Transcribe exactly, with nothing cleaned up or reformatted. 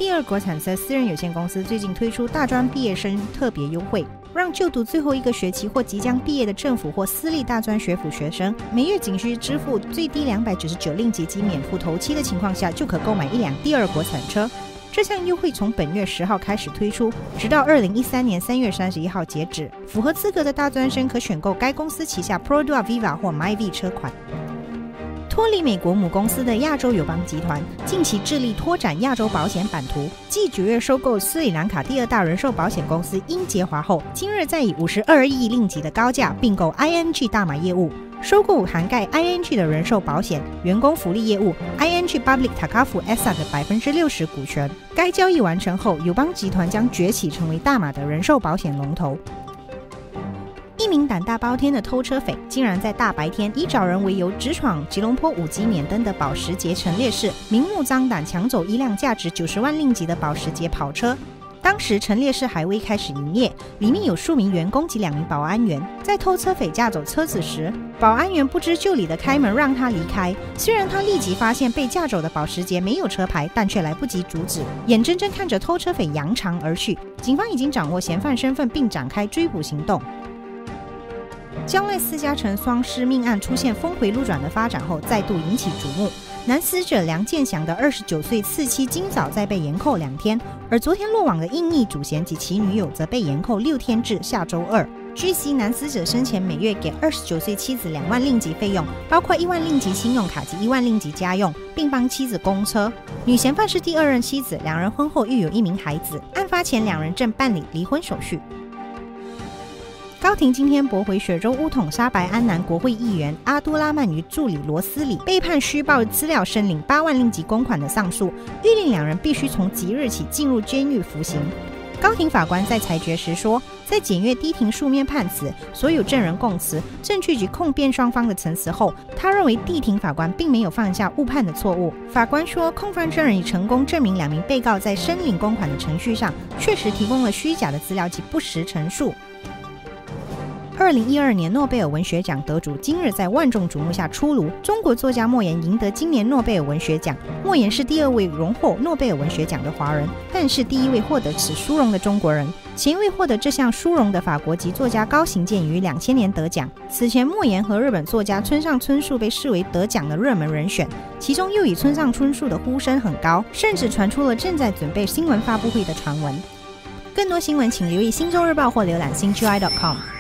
第二国产色私人有限公司最近推出大专毕业生特别优惠，让就读最后一个学期或即将毕业的政府或私立大专学府学生，每月仅需支付最低两百九十九令吉及免付头期的情况下，就可购买一辆第二国产车。这项优惠从本月十号开始推出，直到二零一三年三月三十一号截止。符合资格的大专生可选购该公司旗下 Perodua Viva 或 MyV 车款。脱离美国母公司的亚洲友邦集团近期致力拓展亚洲保险版图，继九月收购斯里兰卡第二大人寿保险公司英杰华后，今日再以五十二亿令吉的高价并购 I N G 大马业务，收购涵盖 I N G 的人寿保险、员工福利业务 I N G Public Takafu S A 的 百分之六十 股权。该交易完成后，友邦集团将崛起成为大马的人寿保险龙头。一名胆大包天的偷车匪竟然在大白天以找人为由直闯吉隆坡五级免登的保时捷陈列室，明目张胆抢走一辆价值九十万令吉的保时捷跑车。当时陈列室还未开始营业，里面有数名员工及两名保安员。在偷车匪驾走车子时，保安员不知就里的开门让他离开。虽然他立即发现被驾走的保时捷没有车牌，但却来不及阻止，眼睁睁看着偷车匪扬长而去。警方已经掌握嫌犯身份并展开追捕行动。江赖私家城双尸命案出现峰回路转的发展后，再度引起瞩目。男死者梁建祥的二十九岁次妻今早再被延扣两天，而昨天落网的印尼主嫌及其女友则被延扣六天至下周二。据悉，男死者生前每月给二十九岁妻子两万令吉费用，包括一万令吉信用卡及一万令吉家用，并帮妻子供车。女嫌犯是第二任妻子，两人婚后育有一名孩子。案发前，两人正办理离婚手续。高庭今天驳回雪州乌统沙白安南国会议员阿都拉曼与助理罗斯里被判虚报资料申领八万令吉公款的上诉，谕令两人必须从即日起进入监狱服刑。高庭法官在裁决时说，在检阅低庭书面判词、所有证人供词、证据及控辩双方的陈词后，他认为地庭法官并没有犯下误判的错误。法官说，控方证人已成功证明两名被告在申领公款的程序上确实提供了虚假的资料及不实陈述。二零一二年诺贝尔文学奖得主今日在万众瞩目下出炉，中国作家莫言赢得今年诺贝尔文学奖。莫言是第二位荣获诺贝尔文学奖的华人，但是第一位获得此殊荣的中国人。前一位获得这项殊荣的法国籍作家高行健于两千年得奖。此前莫言和日本作家村上春树被视为得奖的热门人选，其中又以村上春树的呼声很高，甚至传出了正在准备新闻发布会的传闻。更多新闻请留意新洲日报或浏览新 G I 点 com。